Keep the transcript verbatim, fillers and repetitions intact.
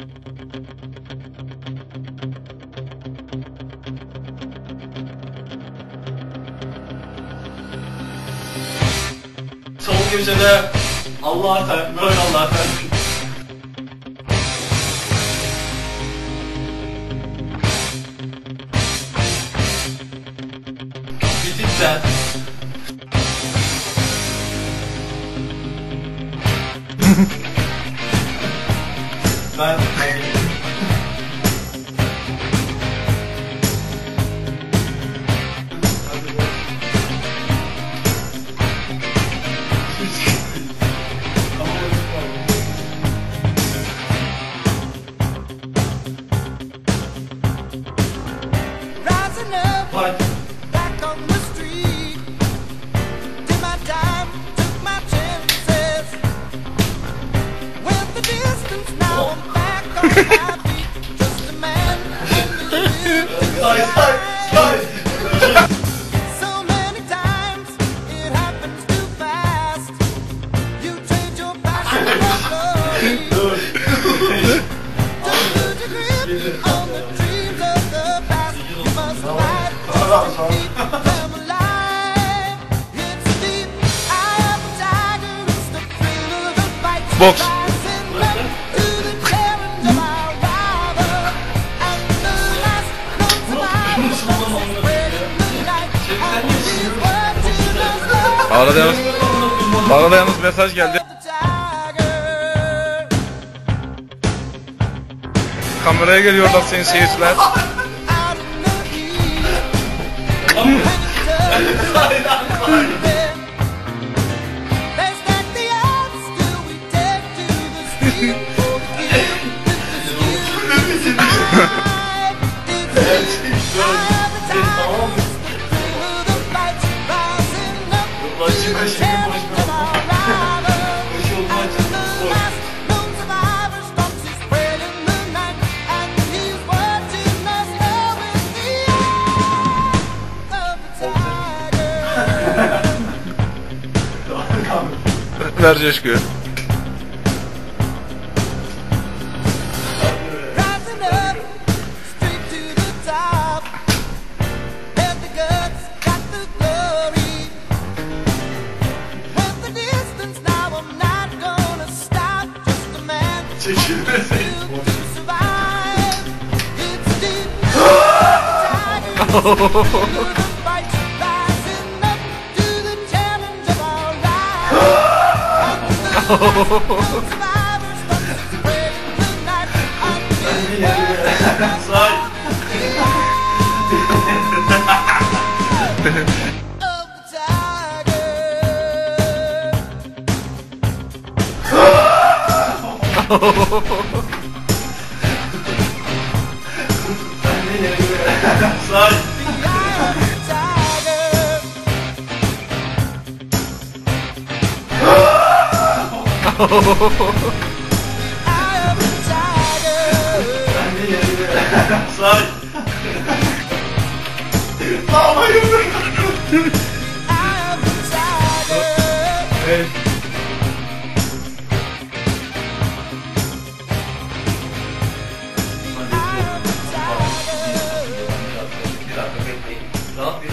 Sol köşede Allah'a sen, böyle Allah'a sen. Bitik sen. Ben... What? Back on the street, did my time, took my chances. Went the distance, now I'm back on my feet. Just a man Sorry, sorry, sorry. so many times, it happens too fast. You trade your passion for glory. Just lose your grip on the dreams of the past. You must fight. Keep them alive. It's deep. I am a tiger. It's the thrill of the fight. Box. Rising up to the challenge of our rival. And the last known survivor spreading the light. And these words you must love. Arada yalnız, arada yalnız mesaj geldi. The tiger. Kameraya geliyorlar sayın seyirciler. Out in the heat. When it turns they stack the odds, still we take to the street. Forgive the dispute. It's the eye of the tiger. It's the thrill of the fight. Rising up to the challenge of our rival. And the last known survivor stalks his spread in the night. And he's watching us all with the eye of the tiger. Ver coşku. Rising up, straight to the top. Had the guts, got the glory. Went the distance, now I'm not gonna stop. Just a man Çekilmesin. built to survive. It's deep. Tiger, the fight, rising up to the challenge of our rival. Survivors, spreading the night. Say. Of the tiger. Say. The eye of the tiger. Eye of the tiger. Say. Ağlayın. Eye of the tiger. Evet. Eye of the tiger. Bir dakika bekleyin. Rahat bir